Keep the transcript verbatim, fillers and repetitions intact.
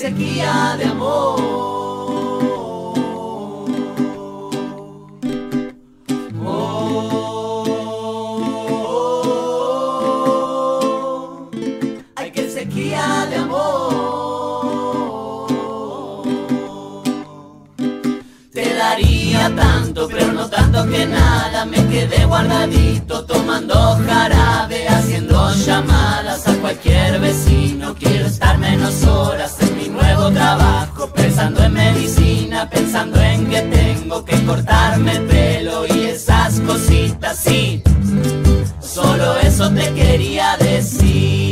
sequía de amor. Oh, ay, qué sequía de amor. Te daría tanto, pero no tanto que nada. Me quedé guardadito tomando jarabe, haciendo llamadas a cualquier vecino. Quiero estar menos horas en mi nuevo trabajo, pensando en medicina, pensando en que tengo que cortarme el pelo y esas cositas, sí. Solo eso te quería decir.